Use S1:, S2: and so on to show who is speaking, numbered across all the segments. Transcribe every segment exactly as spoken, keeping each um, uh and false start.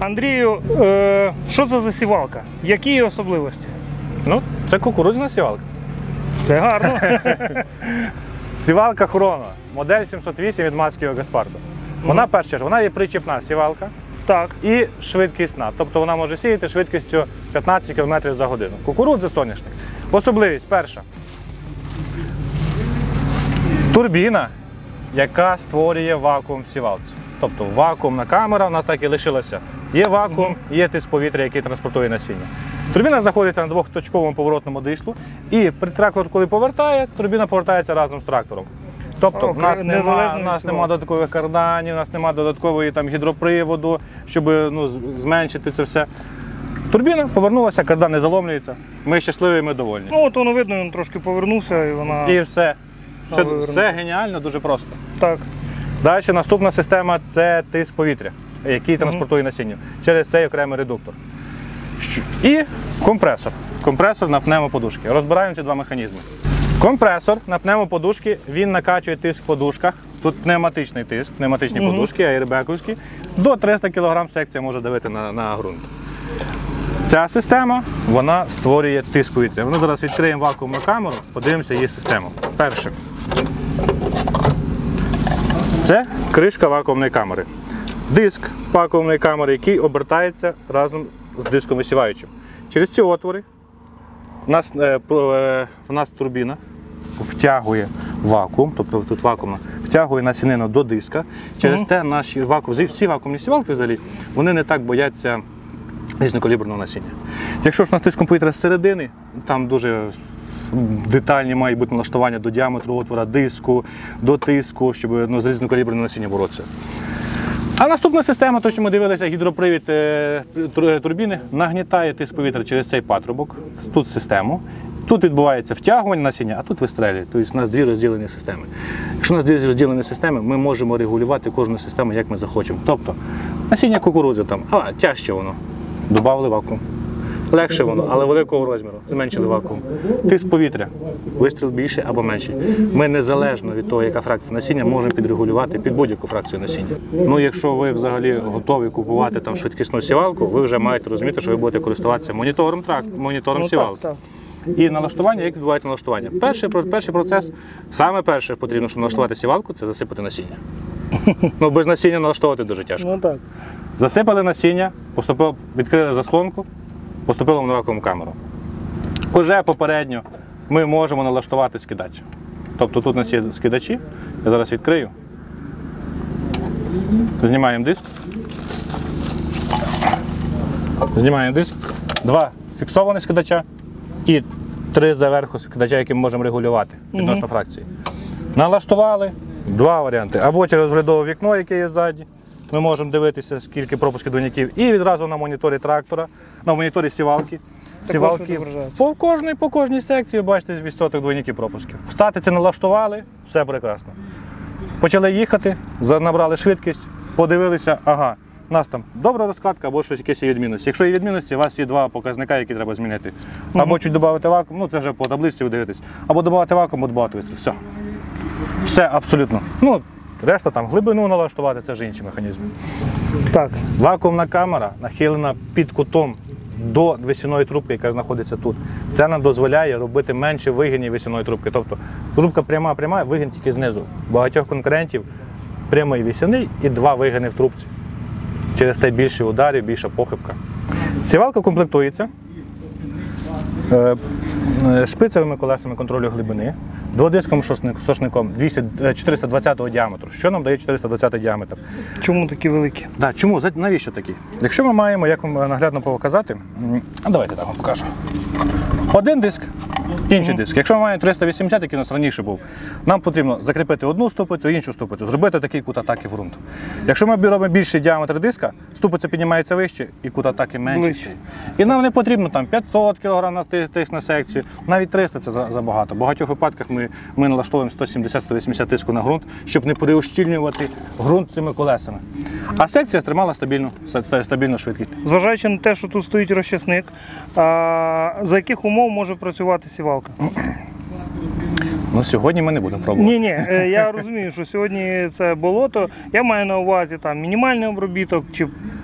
S1: Андрію, е, що це за сівалка? Які її особливості?
S2: Ну, це кукурудзяна сівалка.
S1: Це гарно.
S2: Сівалка Хроно, модель сімсот вісім від Мацького Гаспарду. Вона, перша, вона є причіпна сівалка
S1: Так.
S2: і швидкісна. Тобто вона може сіяти швидкістю п'ятнадцять кілометрів за годину. Кукурудза, соняшник. Особливість перша. Турбіна, яка створює вакуум в сівалці. Тобто вакуумна камера у нас так і лишилася. Є вакуум, є тиск повітря, який транспортує насіння. Турбіна знаходиться на двохточковому поворотному дишлу, і при трактор, коли повертає, турбіна повертається разом з трактором. Тобто
S1: О,
S2: в нас немає
S1: незалежно від
S2: нема додаткових карданів, у нас немає додаткової там, гідроприводу, щоб ну, зменшити це все. Турбіна повернулася, кардан не заломлюється, ми щасливі, ми довольні.
S1: Ну, от воно видно, він трошки повернувся і вона...
S2: І все. Все,
S1: вивернута.
S2: все геніально, дуже просто.
S1: Так.
S2: Далі наступна система – це тиск повітря, який транспортує насіння через цей окремий редуктор. І компресор. Компресор на пневмоподушки. Розбираємо ці два механізми. Компресор на пневмоподушки, він накачує тиск в подушках. Тут пневматичний тиск, пневматичні
S1: Угу.
S2: подушки, аербековські. До триста кілограм секція може давити на, на ґрунт. Ця система, вона створює тиск повітря. Ми зараз відкриємо вакуумну камеру, подивимося її систему. Перше. Це кришка вакуумної камери. Диск вакуумної камери, який обертається разом з диском висіваючим. Через ці отвори в нас, е, е, в нас турбіна втягує вакуум, тобто тут вакуумна, втягує насінину до диска. Через uh-huh. те наші вакуум, всі вакуумні сівалки взагалі, вони не так бояться різнокаліберного насіння. Якщо ж на тиском повітря з середини, там дуже детальні мають бути налаштування до діаметру отвора, диску, до тиску, щоб ну, з різнокаліберним насінням боротися. А наступна система, то що ми дивилися, гідропривід е, турбіни, нагнітає тиск повітря через цей патрубок, тут систему. Тут відбувається втягування насіння, а тут вистрелює. Тобто у нас дві розділені системи. Якщо у нас дві розділені системи, ми можемо регулювати кожну систему, як ми захочемо. Тобто насіння кукурудзи, там, а тяжче воно, додали вакуум. Легше воно, але великого розміру, зменшили вакуум. Тиск повітря, вистріл більший або менший. Ми незалежно від того, яка фракція насіння, можемо підрегулювати під будь-яку фракцію насіння. Ну, якщо ви взагалі готові купувати там швидкісну сівалку, ви вже маєте розуміти, що ви будете користуватися монітором, тракт, монітором
S1: Ну,
S2: сівалки.
S1: так, так.
S2: І налаштування, як відбувається налаштування? Перший, перший процес, саме перше потрібно, щоб налаштувати сівалку, це засипати насіння. Ну, без насіння налаштовувати дуже тяжко.
S1: Ну так.
S2: Засипали насіння, поступили, відкрили заслонку, поступили на вакуумну камеру. Уже попередньо ми можемо налаштувати скидач. Тобто тут у нас є скидачі, я зараз відкрию. Знімаємо диск. Знімаємо диск. Два фіксовані скидача і три заверху скидача, які ми можемо регулювати відносно угу. фракції. Налаштували два варіанти. Або через врядове вікно, яке є ззаді. Ми можемо дивитися, скільки пропусків двойників, і відразу на моніторі трактора, на моніторі сівалки. Сівалки по кожній, по кожній секції, бачите, відсоток двойників пропусків. В статиці налаштували, все прекрасно. Почали їхати, набрали швидкість, подивилися, ага, у нас там добра розкладка або щось якесь є відмінності. Якщо є відмінності, у вас є два показника, які треба змінити. Або чуть додати вакуум, ну це вже по табличці ви дивитесь, або додати вакуум, або додати вистріл. Все. Все абсолютно. Ну, решта там глибину налаштувати, це вже інші механізми.
S1: Так.
S2: Вакуумна камера нахилена під кутом до висівної трубки, яка знаходиться тут. Це нам дозволяє робити менше вигинів висівної трубки. Тобто трубка пряма-пряма, вигин тільки знизу. Багатьох конкурентів прямий висівний і два вигини в трубці. Через те більше ударів, більша похибка. Сівалка комплектується шпицевими колесами контролю глибини, дводисковим сошником чотириста двадцятого діаметру. Що нам дає чотириста двадцятий діаметр?
S1: Чому такі великі?
S2: Да, чому? Навіщо такі? Якщо ми маємо, як вам наглядно показати, а давайте так вам покажу. Один диск, інший диск. Якщо ми маємо триста вісімдесят, який у нас раніше був, нам потрібно закріпити одну ступицю, іншу ступицю, зробити такий кут атаки в ґрунт. Якщо ми робимо більший діаметр диска, ступиця піднімається вище і кут атаки менший. І нам не потрібно там п'ятсот кілограм на тиск на секцію, навіть триста це забагато. В багатьох випадках ми, ми налаштовуємо сто сімдесят - сто вісімдесят тиску на ґрунт, щоб не переущільнювати ґрунт цими колесами. А секція стримала стабільну, стабільну швидкість.
S1: Зважаючи на те, що тут стоїть розчасник, а за яких умов може працювати сівалка?
S2: Ну, сьогодні ми не будемо пробувати.
S1: Ні, ні, я розумію, що сьогодні це болото. Я маю на увазі там мінімальний обробіток чи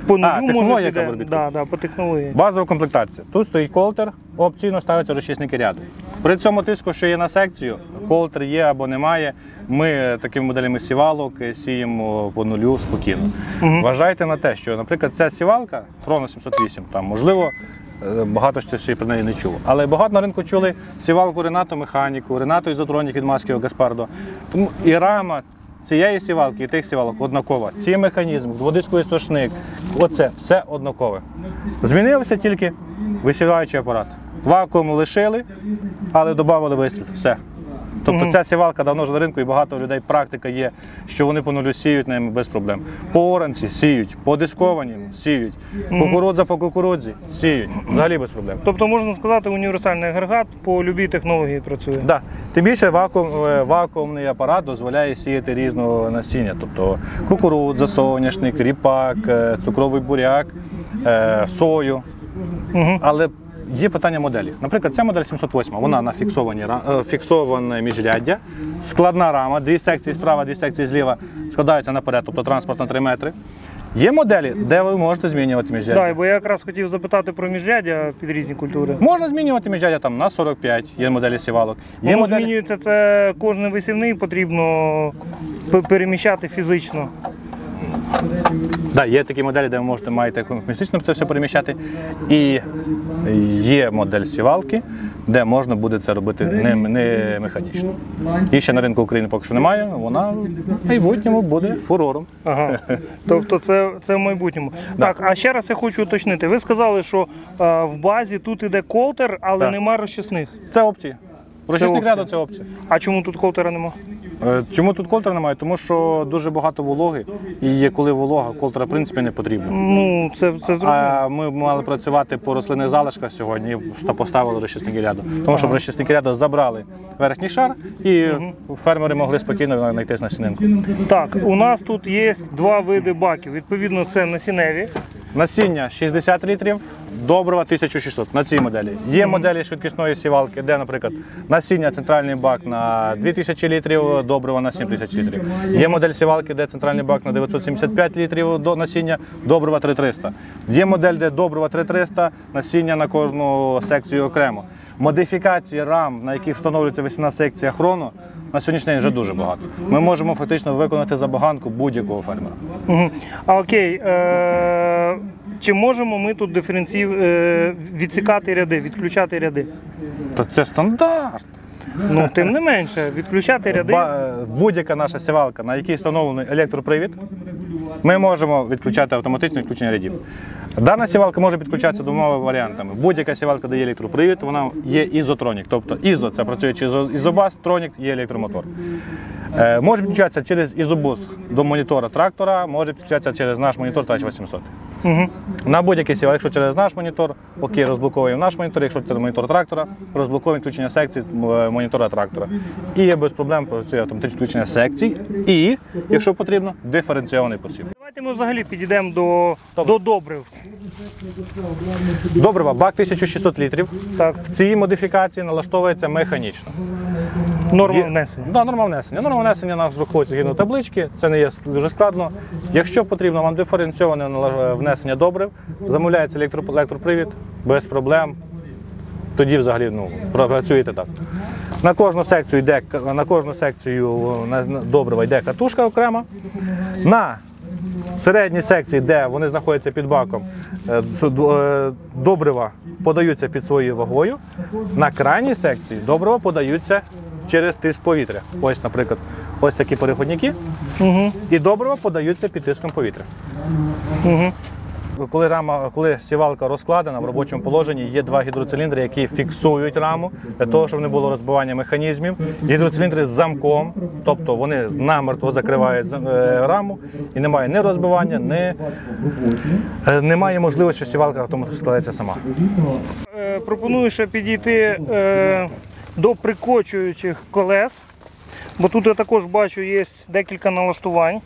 S1: По нулю
S2: А,
S1: може
S2: технологія
S1: піде?
S2: обробітку?
S1: Да, да, по технології.
S2: Базова комплектація. Тут стоїть колтер, опційно ставиться розчисники ряду. При цьому тиску, що є на секцію, колтер є або немає, ми такими моделями сівалок сіємо по нулю спокійно.
S1: Угу.
S2: Вважайте на те, що, наприклад, ця сівалка Chrono сімсот вісім, там, можливо, багато хто ще про неї не чув. Але багато на ринку чули сівалку Renato механіку, Renato ізотронік від Маскіо Гаспардо. Тому і рама цієї сівалки і тих сівалок однакова. Ці механізм, дводисковий сошник, оце все однакове. Змінився тільки висіваючий апарат. Вакуум лишили, але додали вистріл. Все. Тобто
S1: Мгм.
S2: ця сівалка давно вже на ринку і багато людей практика є, що вони по нулю сіють ними без проблем. По оранці сіють, по дисковані сіють, кукурудза по кукурудзі сіють. Взагалі без проблем.
S1: Тобто, можна сказати, універсальний агрегат по любій технології працює.
S2: Да. Тим більше вакуум, е, вакуумний апарат дозволяє сіяти різного насіння. Тобто кукурудза, соняшник, ріпак, е, цукровий буряк, е, сою.
S1: Угу.
S2: Але є питання моделі. Наприклад, ця модель сімсот восьма, вона на фіксовані, ра- е, фіксоване міжряддя, складна рама, дві секції справа, дві секції зліва складаються наперед, тобто транспорт на три метри. Є моделі, де ви можете змінювати міжряддя.
S1: Так, бо я якраз хотів запитати про міжряддя під різні культури.
S2: Можна змінювати міжряддя там на сорок п'ять, є моделі сівалок. Є
S1: Воно
S2: моделі...
S1: змінюється, це кожен висівний потрібно п- переміщати фізично.
S2: Да, є такі моделі, де ви можете маєте фізично це все переміщати. І є модель сівалки, де можна буде це робити не, не механічно. І ще на ринку України поки що немає, вона в майбутньому буде фурором.
S1: Ага. Тобто це, це в майбутньому. Так, а ще раз я хочу уточнити. Ви сказали, що е, в базі тут іде колтер, але
S2: Так.
S1: нема розчисних.
S2: Це опції. Розчисник
S1: опція.
S2: ряду – це опція.
S1: А чому тут колтера нема?
S2: Е, Чому тут колтера немає? Тому що дуже багато вологи, і є коли волога, колтера в принципі не потрібно.
S1: Ну, це, це зрозуміло.
S2: А ми мали працювати по рослинних залишках сьогодні і поставили розчисники ряду. Тому що розчисники ряду забрали верхній шар, і фермери могли спокійно знайти насінинку.
S1: Так, у нас тут є два види баків. Відповідно, це насінневі.
S2: Насіння шістдесят літрів, добрива тисяча шістсот на цій моделі. Є моделі швидкісної сівалки, де, наприклад, насіння центральний бак на дві тисячі літрів, добрива на сім тисяч літрів. Є модель сівалки, де центральний бак на дев'ятсот сімдесят п'ять літрів до насіння, добрива три тисячі триста. Є модель, де добрива три тисячі триста, насіння на кожну секцію окремо. Модифікації рам, на яких встановлюється весняна секція Chrono, на сьогоднішній день вже дуже багато. Ми можемо фактично виконати забаганку будь-якого фермера.
S1: Угу. А окей, е- чи можемо ми тут диференції е- відсікати ряди, відключати ряди?
S2: То це стандарт.
S1: Ну, тим не менше, відключати ряди.
S2: Ба- Будь-яка наша сівалка, на якій встановлений електропривід, ми можемо відключати автоматичне відключення рядів. Дана сівалка може підключатися двома варіантами. Будь-яка сівалка дає електропривід, вона є ізотронік. Тобто ізо – це працює через ізобас, тронік є електромотор. Е, може підключатися через ізобус до монітора трактора, може підключатися через наш монітор Тач вісімсот.
S1: Угу.
S2: На будь-який сівалка, якщо через наш монітор, окей, розблоковуємо наш монітор, якщо через монітор трактора, розблоковуємо включення секцій е, монітора трактора. І є без проблем працює автоматичне включення секцій і, якщо потрібно, диференційований посів.
S1: Давайте ми взагалі підійдемо до, до добрив.
S2: Добрива, бак тисяча шістсот літрів.
S1: Так,
S2: В цій модифікації налаштовується механічно.
S1: норма
S2: Є-
S1: внесення.
S2: Да, норма внесення. Норма внесення у нас враховується згідно таблички, це не є дуже складно. Якщо потрібно вам диференційоване нала- внесення добрив, замовляється електро- електропривід, без проблем. Тоді взагалі ну, працюєте так. На кожну секцію йде на кожну секцію на- на добрива йде катушка окрема. На середній секції, де вони знаходяться під баком, е, ц- д- е, добрива подаються під своєю вагою. На крайній секції добрива подаються через тиск повітря. Ось, наприклад, ось такі переходники.
S1: Угу.
S2: І добрива подаються під тиском повітря.
S1: Угу.
S2: Коли рама, коли сівалка розкладена в робочому положенні, є два гідроциліндри, які фіксують раму для того, щоб не було розбивання механізмів. Гідроциліндри з замком, тобто вони намертво закривають зам- е, раму і немає ні розбивання, ні е, немає можливості, що сівалка автоматично складеться сама.
S1: Е, пропоную ще підійти е, до прикочуючих колес, бо тут я також бачу є декілька налаштувань.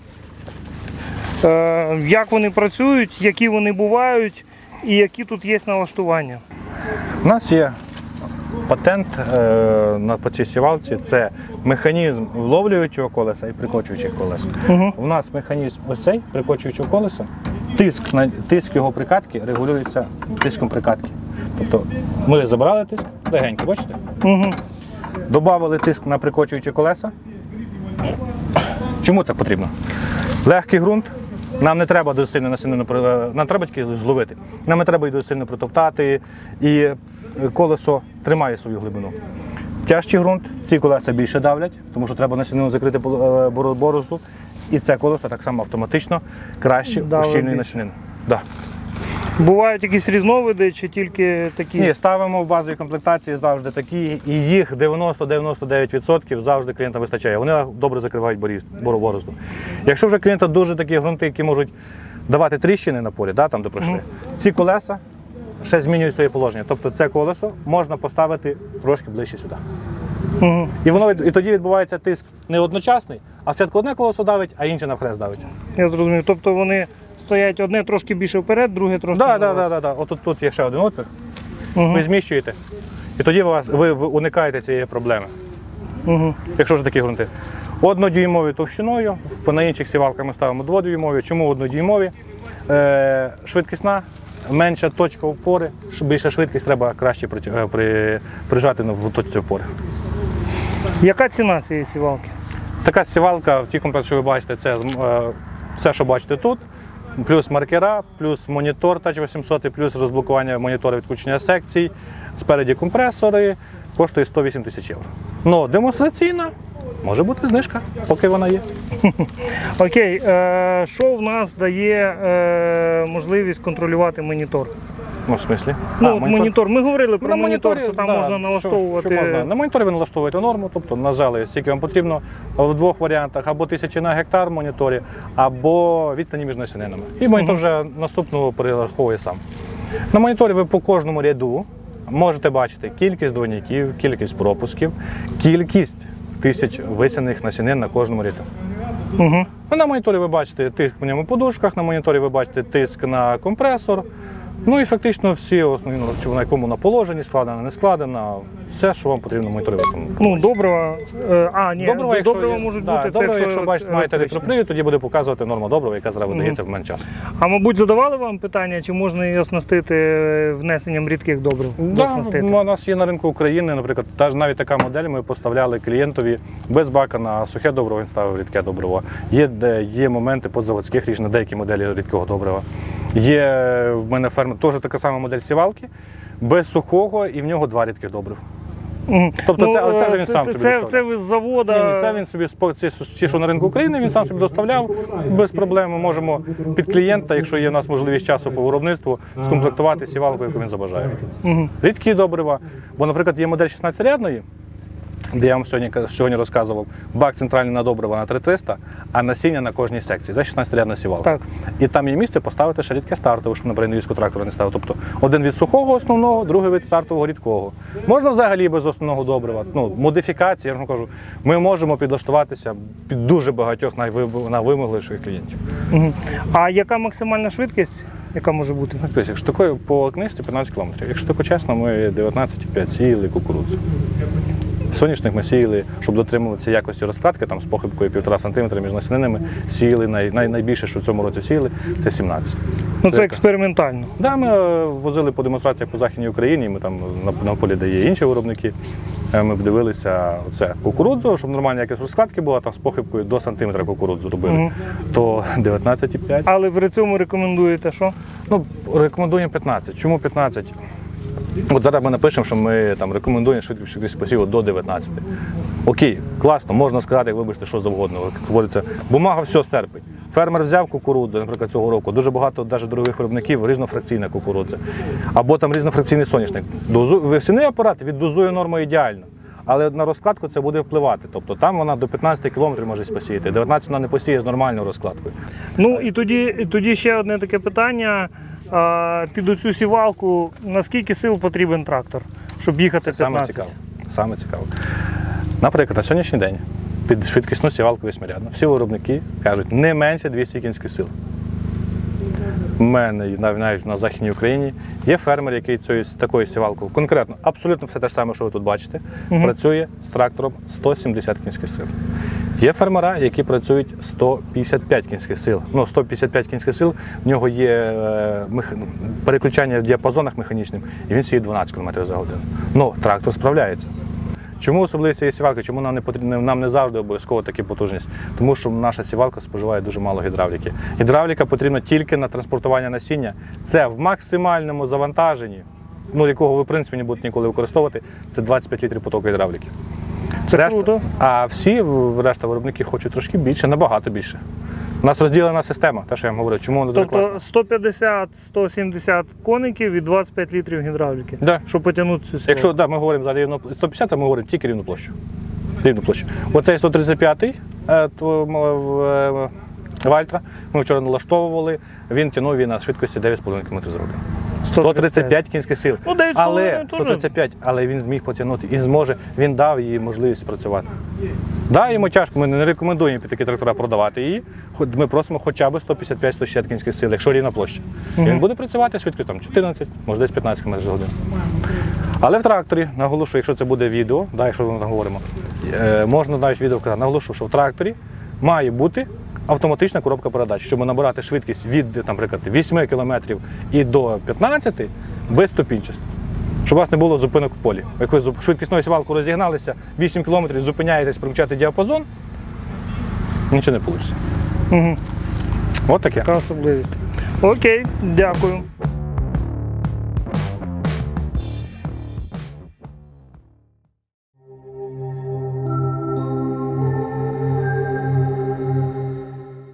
S1: Е, як вони працюють, які вони бувають і які тут є налаштування.
S2: У нас є патент е, на по цій сівалці – це механізм вловлюючого колеса і прикочуючих колес.
S1: Угу.
S2: У нас механізм ось цей прикочуючого колеса, тиск, на, тиск його прикатки регулюється тиском прикатки. Тобто ми забрали тиск, легенько, бачите?
S1: Угу.
S2: Добавили тиск на прикочуючі колеса. Чому це потрібно? Легкий ґрунт, нам не треба дуже сильно насильно, нам треба тільки зловити. Нам не треба її дуже сильно притоптати, і колесо тримає свою глибину. Тяжчий ґрунт, ці колеса більше давлять, тому що треба насильно закрити борозду, і це колесо так само автоматично краще ущільнює насінину. Да.
S1: Бувають якісь різновиди чи тільки такі?
S2: Ні, ставимо в базовій комплектації завжди такі, і їх дев'яносто - дев'яносто дев'ять відсотків завжди клієнта вистачає. Вони добре закривають борозду. Якщо вже клієнта дуже такі ґрунти, які можуть давати тріщини на полі, да, там де пройшли, mm. ці колеса ще змінюють своє положення. Тобто це колесо можна поставити трошки ближче сюди. Mm. І, воно, і тоді відбувається тиск не одночасний, а спочатку одне колесо давить, а інше навхрест давить.
S1: Я зрозумів. Тобто вони стоять одне трошки більше вперед, друге трошки
S2: Так,
S1: назад.
S2: так, так, так. От тут є ще один отвір. Угу. Ви зміщуєте, і тоді ви, ви уникаєте цієї проблеми.
S1: Угу.
S2: Якщо ж такі ґрунти. Однодюймові товщиною, на інших сівалках ми ставимо дводюймові. Чому однодюймові? Е, швидкісна, менша точка опори, більша швидкість, треба краще при, при, прижати в точці опори.
S1: Яка ціна цієї сівалки?
S2: Така сівалка, в тій комплекті, що ви бачите, це е, все, що бачите тут. Плюс маркера, плюс монітор тач вісімсот, плюс розблокування монітора відключення секцій, спереді компресори, коштує сто вісім тисяч євро. Ну, демонстраційна, може бути знижка, поки вона є.
S1: Окей, е, що в нас дає е, можливість контролювати монітор?
S2: Ну, в смислі?
S1: Ну,
S2: а,
S1: монітор. монітор. Ми говорили про
S2: на
S1: монітор,
S2: моніторі,
S1: що там
S2: да,
S1: можна налаштовувати.
S2: Що, що можна. На моніторі ви налаштовуєте норму, тобто нажали, скільки вам потрібно, в двох варіантах, або тисячі на гектар в моніторі, або відстані між насінинами. І монітор вже наступного перераховує сам. На моніторі ви по кожному ряду можете бачити кількість двойників, кількість пропусків, кількість тисяч висяних насінин на кожному ряду.
S1: Угу.
S2: На моніторі ви бачите тиск в ньому подушках, на моніторі ви бачите тиск на компресор. Ну і фактично всі основні, на якому на положенні, складена, не складена, все, що вам потрібно моніторити.
S1: Ну, добрива, е, а, ні,
S2: добрива, якщо,
S1: добрива можуть
S2: да,
S1: бути.
S2: добрива,
S1: це,
S2: якщо бачите, маєте електропривід, тоді буде показувати норма добрива, яка зараз видається
S1: Угу.
S2: в мене часу.
S1: А мабуть, задавали вам питання, чи можна її оснастити внесенням рідких добрив?
S2: Да, у нас є на ринку України, наприклад, навіть така модель, ми поставляли клієнтові без бака на сухе добриво, він ставив рідке добриво. Є, де, є моменти подзаводських рішень, на деякі моделі рідкого добрива. Є в мене ферма, теж така сама модель сівалки, без сухого, і в нього два рідких добрив.
S1: Угу.
S2: Тобто
S1: ну,
S2: це, це вже він
S1: це,
S2: сам
S1: це,
S2: собі
S1: це,
S2: доставляв.
S1: це ви з заводу?
S2: Ні, ні, це він собі, ці, ці, що на ринку України, він сам собі доставляв, без проблем. Ми можемо під клієнта, якщо є у нас можливість часу по виробництву, скомплектувати сівалку, яку він забажає.
S1: Угу.
S2: Рідкі добрива, бо, наприклад, є модель шістнадцятирядної, де я вам сьогодні, сьогодні розказував, бак центральний на добрива на три триста, а насіння на кожній секції. Це шістнадцятирядна сівалка.
S1: Так.
S2: І там є місце поставити ще рідке стартове, щоб, наприклад, інвійського трактора не ставив. Тобто один від сухого основного, другий від стартового рідкого. Можна взагалі без основного добрива. Ну, модифікації, я ж кажу, ми можемо підлаштуватися під дуже багатьох найвимогливіших клієнтів.
S1: Угу. А яка максимальна швидкість, яка може бути?
S2: Тобто, якщо такою по книжці п'ятнадцять кілометрів. Якщо тако чесно, ми дев'ятнадцять цілих п'ять сіяли кукурудзу. Соняшник ми сіяли, щоб дотримуватися якості розкладки, там з похибкою півтора сантиметра між насінинами, сіяли най, най, найбільше, що в цьому році сіяли, це сімнадцять.
S1: Ну це експериментально.
S2: Так, да, ми е, возили по демонстраціях по Західній Україні, ми там на, на полі, де є інші виробники, е, ми б дивилися оце кукурудзу, щоб нормальна якість розкладки була, там з похибкою до сантиметра кукурудзу робили, угу. то дев'ятнадцять цілих п'ять.
S1: Але при цьому рекомендуєте що?
S2: Ну, рекомендуємо п'ятнадцять. Чому п'ятнадцять? От зараз ми напишемо, що ми там рекомендуємо швидкість посіву до дев'ятнадцяти. Окей, класно, можна сказати, вибачте, що завгодно. Як говориться, бумага все стерпить. Фермер взяв кукурудзу, наприклад, цього року, дуже багато навіть дорогих виробників, різнофракційна кукурудза. Або там різнофракційний соняшник. Вивсяний апарат віддозує норму ідеально. Але на розкладку це буде впливати. Тобто там вона до п'ятнадцяти кілометрів може посіяти, дев'ятнадцять вона не посіє з нормальною розкладкою.
S1: Ну і тоді, і тоді ще одне таке питання. Під оцю сівалку, наскільки сил потрібен трактор, щоб їхати п'ятнадцять?
S2: Саме цікаво. Саме цікаво. Наприклад, на сьогоднішній день під швидкісну сівалку восьмирядну всі виробники кажуть не менше двісті кінських сил. У мене і нав- навіть на Західній Україні є фермер, який цією, з такою сівалкою, конкретно, абсолютно все те ж саме, що ви тут бачите,
S1: Мгм.
S2: працює з трактором сто сімдесят кінських сил. Є фермера, які працюють сто п'ятдесят п'ять кінських сил. Ну, сто п'ятдесят п'ять кінських сил, в нього є е, мех... переключання в діапазонах механічним, і він сіє дванадцять кілометрів за годину. Ну, трактор справляється. Чому особливість цієї сівалки? Чому нам не потрібно, нам не завжди обов'язково такі потужність? Тому що наша сівалка споживає дуже мало гідравліки. Гідравліка потрібна тільки на транспортування насіння. Це в максимальному завантаженні, ну, якого ви в принципі не будете ніколи використовувати, це двадцять п'ять літрів потоку гідравліки.
S1: Це
S2: Решта-
S1: круто.
S2: А всі в- решта виробники хочуть трошки більше, набагато більше. У нас розділена система, те, що я вам говорив, чому вона дуже класна.
S1: Тобто сто п'ятдесят - сто сімдесят коників і двадцять п'ять літрів гідравліки,
S2: Да.
S1: щоб потягнути цю силу.
S2: Якщо да, ми говоримо за рівну сто п'ятдесят, а ми говоримо тільки рівну площу. Рівну площу. Оцей сто тридцять п'ятий е, то, м, в- е, Вальтра ми вчора налаштовували, він тягнув він на швидкості дев'ять з половиною кілометрів за годину. сто тридцять п'ять кінських сил.
S1: Ну, дев'ять з половиною
S2: Але
S1: теж.
S2: сто тридцять п'ять, але він зміг потягнути і зможе, він дав їй можливість працювати. Да, йому тяжко, ми не рекомендуємо під такі трактора продавати її. Хо- Ми просимо хоча б сто п'ятдесят п'ять - сто шістдесят кінських сил, якщо рівна площа. І він буде працювати швидкість там чотирнадцять, може десь п'ятнадцять км за годину. Але в тракторі, наголошую, якщо це буде відео, да, якщо ми там говоримо, е, можна навіть відео вказати, наголошую, що в тракторі має бути автоматична коробка передач, щоб набирати швидкість від, наприклад, вісім кілометрів і до п'ятнадцяти безступінчасто. Щоб у вас не було зупинок в полі. Як ви з швидкісною сівалкою розігналися, вісім кілометрів, зупиняєтесь, примчати діапазон, нічого не вийде.
S1: Угу.
S2: От таке.
S1: Така особливість. Окей, дякую.